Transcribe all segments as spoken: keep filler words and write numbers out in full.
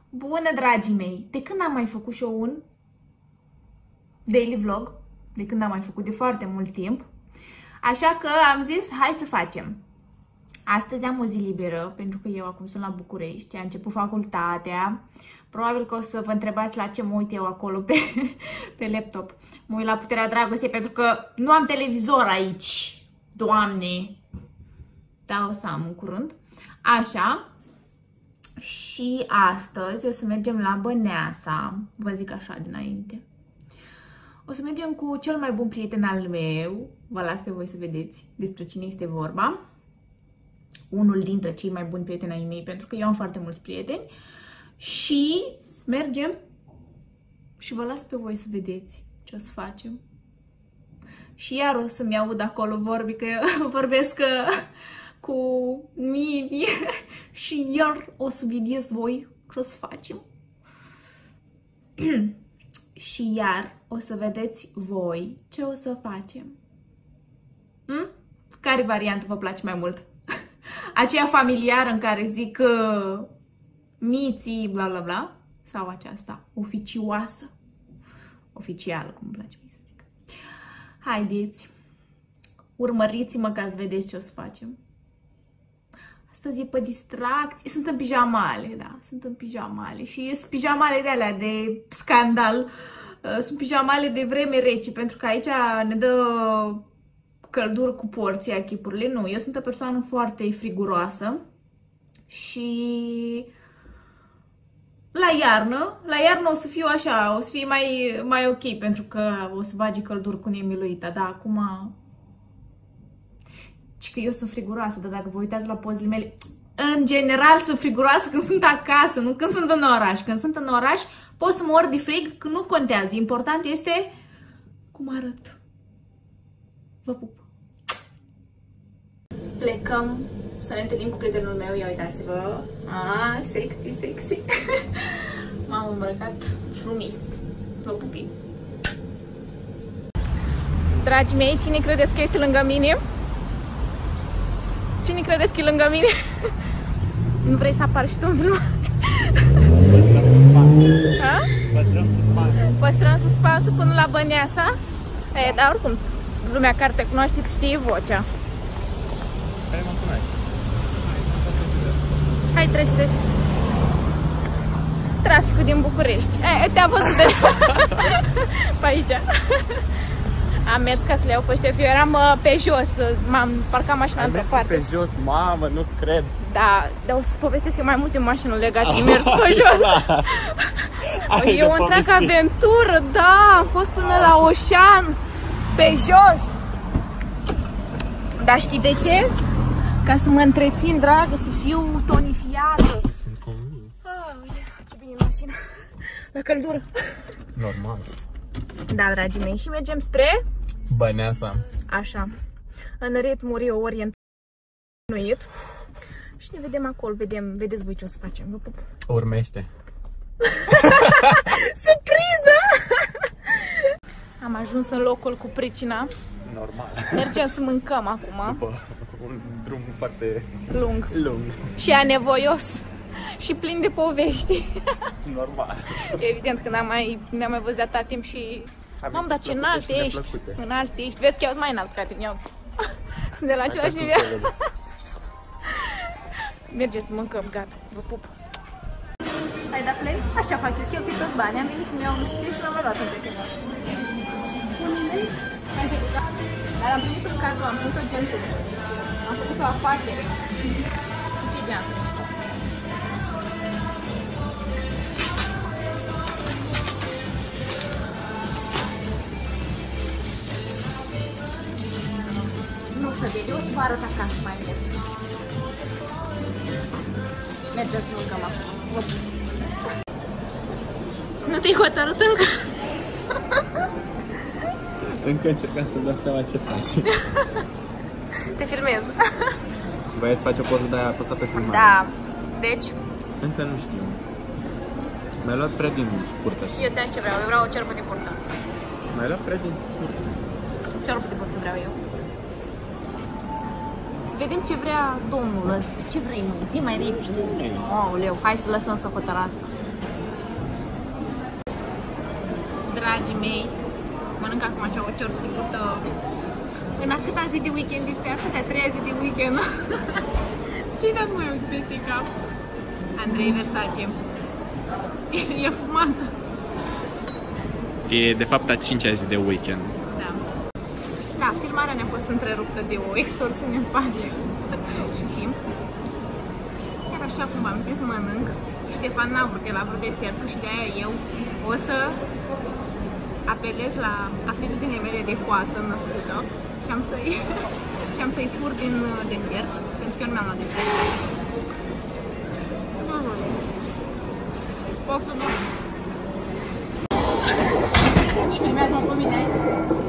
Bună, dragii mei! De când am mai făcut și eu un daily vlog? De când am mai făcut? De foarte mult timp. Așa că am zis, hai să facem. Astăzi am o zi liberă, pentru că eu acum sunt la București, am început facultatea. Probabil că o să vă întrebați la ce mă uit eu acolo pe, pe laptop. Mă uit la Puterea Dragostei, pentru că nu am televizor aici. Doamne! Da, o să am în curând. Așa. Și astăzi o să mergem la Băneasa, vă zic așa dinainte. O să mergem cu cel mai bun prieten al meu, vă las pe voi să vedeți despre cine este vorba. Unul dintre cei mai buni prieteni ai mei, pentru că eu am foarte mulți prieteni. Și mergem și vă las pe voi să vedeți ce o să facem. Și iar o să-mi aud acolo vorbi, că vorbesc cu mini și iar o să vedeți voi ce o să facem. Și iar o să vedeți voi ce o să facem. Hm? Care variantă vă place mai mult? Aceea familiară în care zic uh, miții, bla bla bla? Sau aceasta oficioasă? Oficială, cum îmi place mie să zic. Haideți, urmăriți-mă ca să vedeți ce o să facem. Astăzi e pe distracție. Sunt în pijamale, da, sunt în pijamale. Și sunt pijamale de alea de scandal. Sunt pijamale de vreme rece, pentru că aici ne dă căldură cu porția chipurile. Nu, eu sunt o persoană foarte friguroasă. Și la iarnă, la iarnă o să fiu așa, o să fie mai, mai ok, pentru că o să bagi căldură cu nemiluita. Da, acum... Și că eu sunt friguroasă, dar dacă vă uitați la pozele mele, în general sunt friguroasă când sunt acasă, nu când sunt în oraș. Când sunt în oraș pot să mă ori de frig, că nu contează. Important este cum arăt. Vă pup! Plecăm să ne întâlnim cu prietenul meu, ia uitați-vă. Ah, sexy, sexy. M-am îmbrăcat frumii. Vă pupi! Dragii mei, cine credeți că este lângă mine? Cine credeți că e lângă mine? Nu vrei să apar și tu în filmare? Păstrăm suspansul. Ha? Păstrăm suspansul. Păstrăm suspansul până la Băneasa? E, dar oricum, lumea care te cunoaște știe vocea. Care mă cunoaște? Hai, treci, treci. Traficul din București. E, te-a văzut de... pe aici. Am mers ca să le iau pe ăștia, eu eram uh, pe jos, m-am parcat mașina într-o parte. pe jos, mamă, nu cred. Da, dar o să povestesc eu mai multe mașini legate de mers pe jos. E o întreagă aventură, da, am fost până la Oșan, pe jos. Dar știi de ce? Ca să mă întrețin, dragă, să fiu tonifiată. Sunt convins. Oh, ce bine în mașină, la căldură. Normal. Da, dragii mei, și mergem spre... Băneasa. Așa, în ritmul eu orientuit. Și ne vedem acolo, vedem, vedeți voi ce o să facem. Vă pup. Urmește. Surpriză! Am ajuns în locul cu pricina. Normal. Mergem să mâncăm acum. După un drum foarte Lung. lung. Și anevoios. Și plin de povești. Normal. Evident că n-am mai, n-am mai văzut de atâta timp și... Mamă, dar ce înalt ești! Înalt ești! Vezi că eu sunt mai înalt ca tine, iau. Sunt de la același nivel. Mergem să mâncăm, gata, vă pup! Hai, da, play? Așa fac eu, cheltui toți banii, am venit să-mi iau nu știu ce și mi-am mai luat între ceva. Dar am primit un cadou, am primit o gentul. Am făcut o afacere. Ce geantă? Nu se vede, o să vă arăt acasă mai mult. Mergem să mâncăm acum. Nu te-ai hotărât încă? Încă încercam să-mi dau seama ce faci. Te filmez. Voiai să faci o poză de aia apăsat pe filmare. Da, deci? Încă nu știu. Mi-ai luat prea din scurt așa. Eu ți-am ce vreau, eu vreau o ciorbă de burtă. Mi-ai luat prea din scurt. Ciorbă de burtă vreau eu. Să vedem ce vrea domnul ăsta. Ce vrei, mă? Zi mai repede. Aoleu, hai să lăsăm să hotărască. Dragii mei, mănânc acum așa o ciorticută. În a câta zi de weekend este astăzi? A treia zi de weekend. Ce-i dat mai uit peste cap? Andrei Versace. E fumată. E de fapt a cincea zi de weekend. Da. Da, filmarea ne-a fost întreruptă de o extorsiune în spațiu și timp. Chiar așa cum v-am zis, mănânc. Ștefan n-a vrut, el a vrut desertul și de-aia eu o să apelez la aptitudinile mele de coață născută și am să-i și am să-i fur din desert, pentru că eu nu mi-am luat desert. Poftă, nu? Și filmează-mă pe mine aici.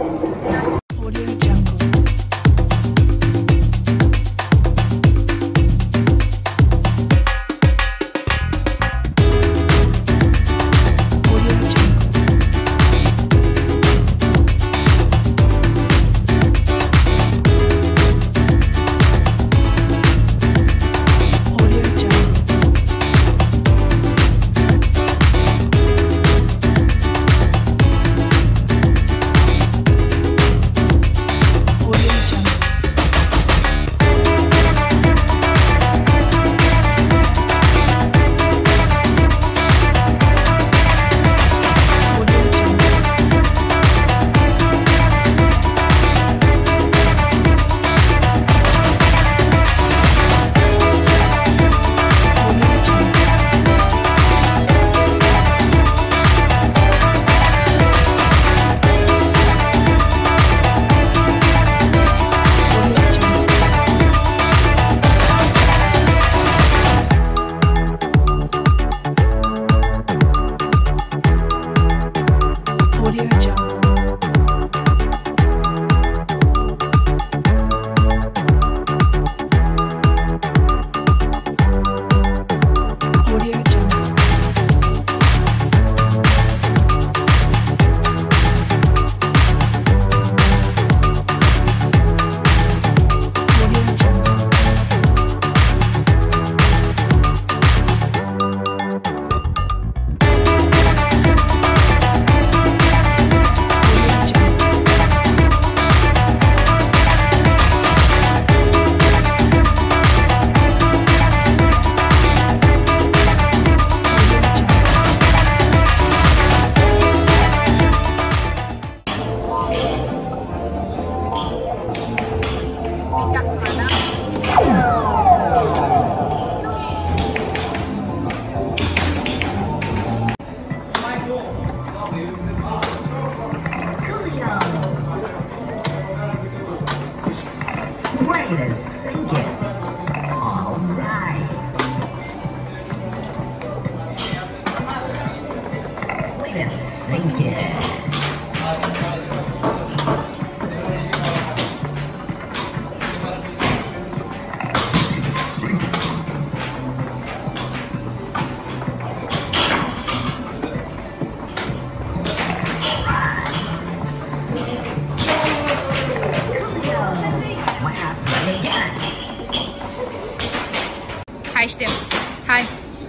Hai, Ștef, hai.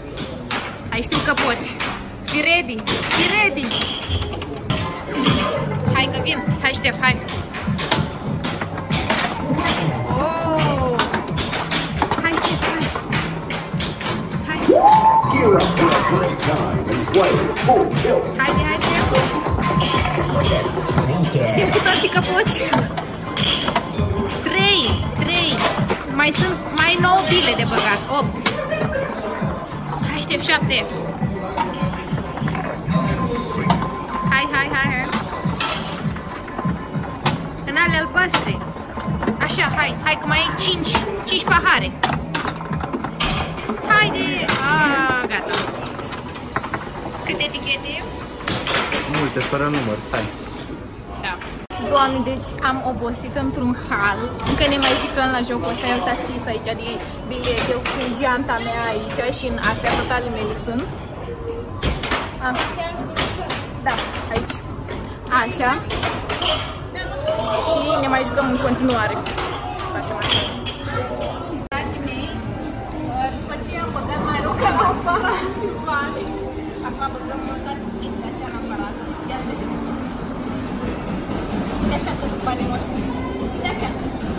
Hai, știu că poți. Fii ready, fii ready. Hai că vin. Hai, Ștef, hai. Oh! Hai, Ștef, hai. Hai. Haide, haide. Știm cu toții că poți. Trei, trei. Mai sunt mai nouă bile de băgat. Opt. Hai, Ștef, șapte. Hai, hai, hai, hai. În ale albastre. Așa, hai, hai că mai ai cinci, cinci pahare. Haide! Ah, gata. Câte etichete? Multe, fără număr, stai. Da. Doamne, deci am obosit într-un hal. Încă ne mai zicăm la jocul ăsta. Uitați aici de bilete și în geanta mea aici și în astea totale mele sunt. Ah. Da, aici. Așa. Și ne mai jucăm în continuare. Facem așa. Dragii mei, după ce am băgat mai rog în aparat, acum băgăm toate chestiile astea în aparat. de noștri. Uite așa.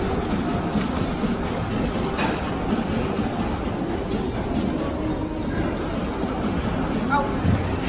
Auzi.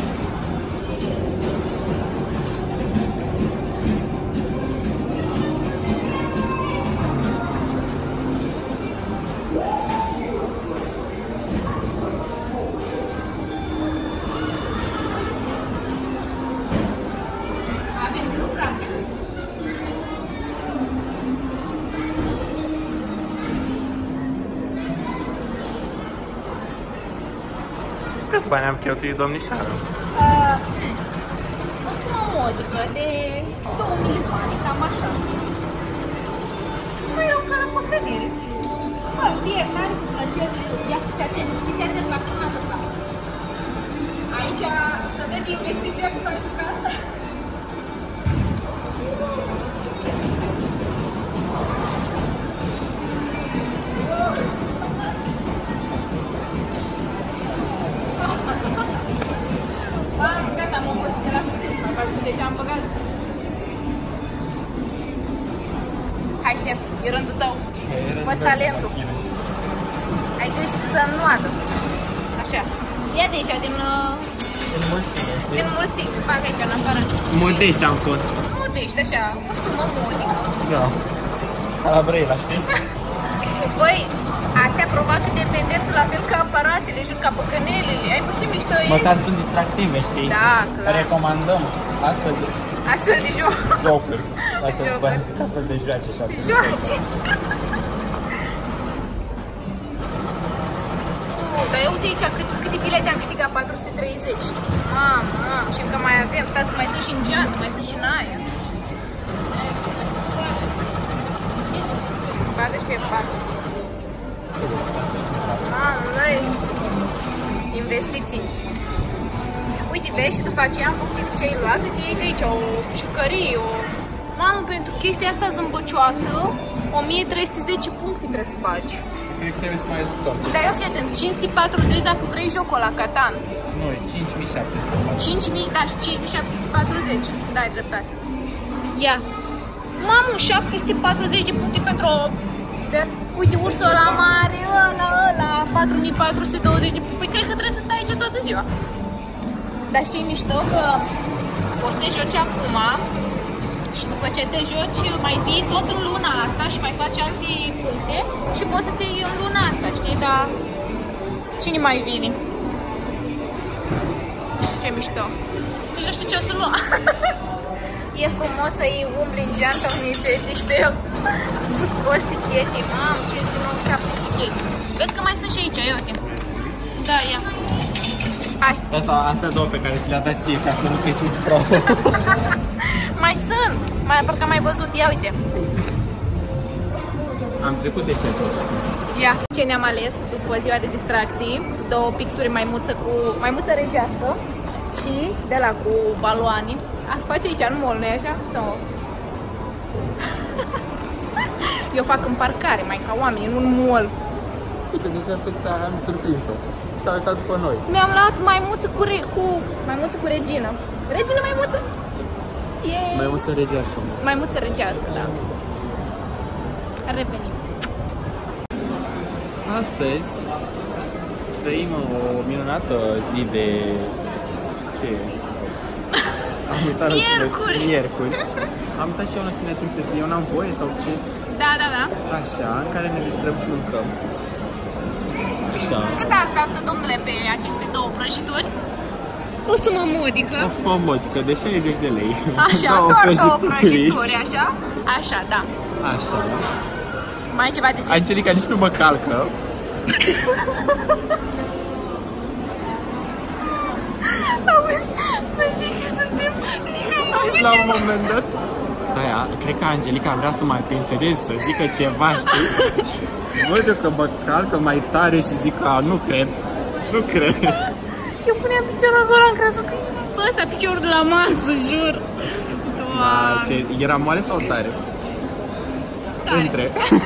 Câți bani am cheltuit, domnișoară? Uh, o sumă modică de două milioane, cam așa. Nu erau ca la păcănire. Bă, fiecare cu plăcerile lui. Ia fiți atenți, fiți atenți la comandă asta. Aici să vede investiția cu care jucat. Deja am băgat. Hai, Ștef, e rândul tău. Fă talentul. Ai grijă să nu adă. Așa. Ia de aici, din... Din mulțime. Din mulțime. Bagă aici, în afară. Modești am fost. Modești, așa. O sumă modică. Da. Ca la Brăila, știi? Băi, astea provoacă dependență la fel ca aparatele, jur ca păcănelele. Ai pus și mișto ei. Măcar sunt distractive, știi? Da, clar. Recomandăm astfel de astfel de joc. jocuri. Astfel, Jocuri. astfel de joace și astfel. Joace. Dar eu uite aici cât, câte bilete am câștigat, patru sute treizeci. Mamă, mamă, și încă mai avem. Stați că mai sunt și în geantă, mai sunt și în aia. Bagă Ștefan. Mamă, noi investiții. Uite, vezi, și după aceea, în funcție de ce ai luat, uite, iei de aici o jucărie, o... Mamă, pentru chestia asta zâmbăcioasă, o mie trei sute zece puncte trebuie să faci. Cred că trebuie să mai jucăm. Dar eu fii atent, cinci sute patruzeci dacă vrei jocul la Catan. Nu, cinci mii șapte sute. cinci mii, da, și cinci mii șapte sute patruzeci. Da, ai dreptate. Ia. Mamă, șapte sute patruzeci de puncte pentru o... Uite, ursul ăla mare, ăla, ăla, patru mii patru sute douăzeci de puncte. Păi cred că trebuie să stai aici toată ziua. Dar știi mișto că poți să te joci acum și după ce te joci mai vii tot în luna asta și mai faci alte puncte și poți să-ți iei în luna asta, știi? Dar cine mai vine? Ce mișto! Nici nu știu ce o să luăm. E frumos să-i umbli în geanta unei fete, știu? Să scoți tichete, mamă, cinci sute nouăzeci și șapte tichete. Vezi că mai sunt și aici, ia uite. Da, ia. Hai. Asta, astea două pe care ți le-a dat ție, ca să nu te simți prost. Mai sunt. Mai parcă am mai văzut. Ia uite. Am trecut de șase. Ia. Ce ne-am ales după ziua de distracții? Două pixuri maimuță cu maimuță regească și de la cu baloane. Ar face aici în mall, nu-i așa? Nu. Eu fac în parcare, mai ca oameni, nu în mall. Uite, deja cât am surprins-o. S-a uitat după noi. Mi-am luat maimuță cu, re cu maimuță cu regină. Regină maimuță? Yay. Maimuță regească. Maimuță regească, da. Revenim. Astăzi trăim o minunată zi de... ce e? Am uitat Miercuri! Miercuri. Am uitat și eu noțiunea timp de eu n-am voie sau ce? Da, da, da. Așa, în care ne distrăm și mâncăm. Așa. Cât ați dat, domnule, pe aceste două prăjituri? O sumă modică. O sumă modică de șaizeci de lei. Așa, doar două prăjituri, așa? Așa, da. Așa. Mai e ceva de zis? Angelica nici nu mă calcă. Auzi, noi zic că suntem... La un moment dat. Aia, cred că Angelica vrea să mai pensioneze, să zică ceva, știi? Văd eu că mă calcă mai tare și zic că nu cred. Nu cred. Eu puneam piciorul acolo, am crezut că e ăsta, piciorul de la masă, jur. Doamne. Da, ce, era moale sau tare? Tare. Între.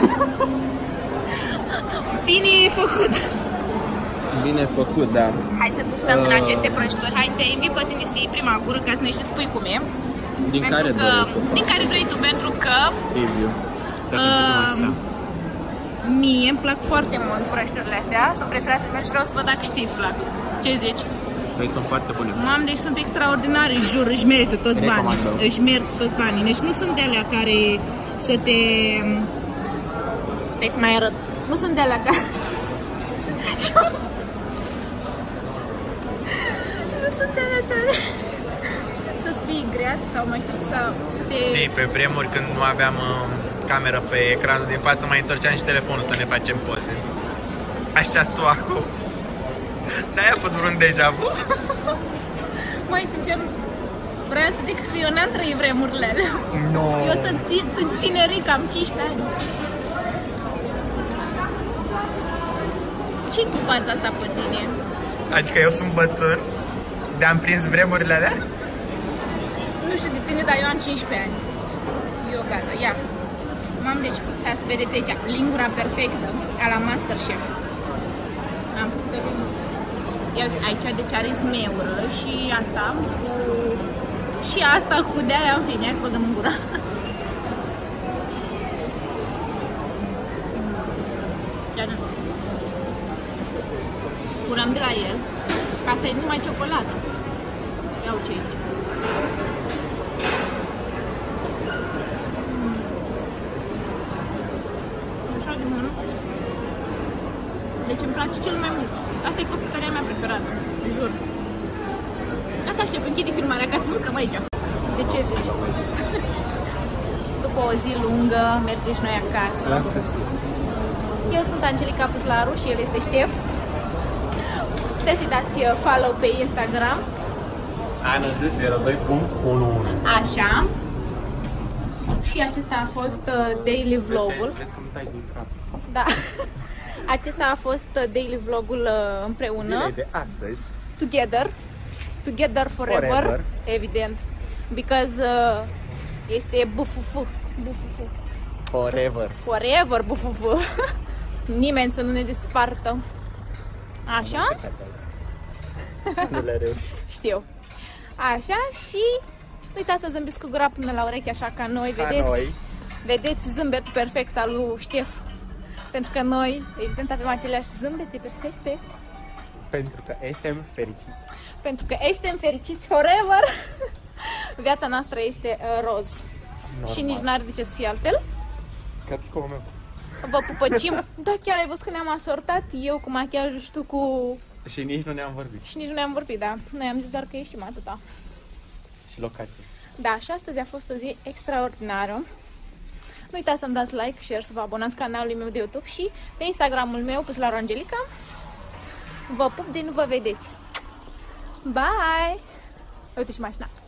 Bine făcut. Bine făcut, da. Hai să gustăm uh... din aceste prăjituri. Hai, te invit pe tine să iei prima gură ca să ne și spui cum e. Din pentru care că, dorești să fac? Din care vrei tu, pentru că Review. uh, mie îmi plac foarte mult prăjiturile astea, sunt preferatele mele și vreau să văd dacă știi îți plac. Ce zici? Păi sunt foarte bune. Mam, deci sunt extraordinare, jur, își merită toți banii. Recomandăm. Își merită toți banii. Deci nu sunt de alea care să te... Stai să mai arăt. Nu sunt de alea care... nu sunt de alea care... să-ți fii greați sau mai știu ce, sau să te... Știi, pe vremuri când nu aveam uh, cameră pe ecranul din față, mai întorceam și telefonul să ne facem poze. Așa tu acum. N-ai avut vreun deja vu? Mai sincer, vreau să zic că eu n-am trăit vremurile alea. No. Eu sunt tineric, am cincisprezece ani. Ce-i cu fața asta pe tine? Adică eu sunt bătrân, de-am prins vremurile alea? Nu știu de tine, dar eu am cincisprezece ani. Eu gata, ia. Mam, deci, stai să vedeți aici, lingura perfectă, a la Masterchef. Am făcut o lingură. Ia, aici deci are smeură și asta cu... Și asta cu de-aia, în fine, hai să băgăm în gura. Iată. Furăm de la el. Asta e numai ciocolată. Iau ce aici. Așa de mult. Deci îmi place cel mai mult. Asta e cofetăria mea preferată, jur. Gata, Ștef, închide filmarea ca să mâncăm aici. De ce zici? După o zi lungă, mergem și noi acasă. La sfârșit. Eu sunt Angelica Puslaru și el este Ștef. Puteți să dați follow pe Instagram. Ana de zero doi punct unu unu. Așa. Și acesta a fost uh, daily vlogul. Vezi că nu dai din cap. Da. Acesta a fost uh, daily vlogul uh, împreună. Zilei de astăzi. Together. Together forever. Forever. Evident. Because uh, este bufufu. Bufufu. Forever. Forever bufufu. Nimeni să nu ne despartă. Așa? Nu le reușit. Știu. Așa și nu uitați să zâmbiți cu gura până la ureche, așa ca noi, Ca vedeți? noi. Vedeți zâmbetul perfect al lui Ștef. Pentru că noi, evident, avem aceleași zâmbete perfecte. Pentru că suntem fericiți. Pentru că suntem fericiți forever. Viața noastră este uh, roz. Normal. Și nici n-ar de ce să fie altfel. Ca tricou meu. Vă pupăcim. Da, chiar ai văzut că ne-am asortat eu cu machiajul și tu cu... Și nici nu ne-am vorbit. Și nici nu ne-am vorbit, da. Noi am zis doar că ieșim atâta. Și locație. Da, și astăzi a fost o zi extraordinară. Nu uitați să-mi dați like, share, să vă abonați canalului meu de YouTube și pe Instagramul meu, Puslaru Angelica. Vă pup din nu vă vedeți. Bye! Uite și mașina.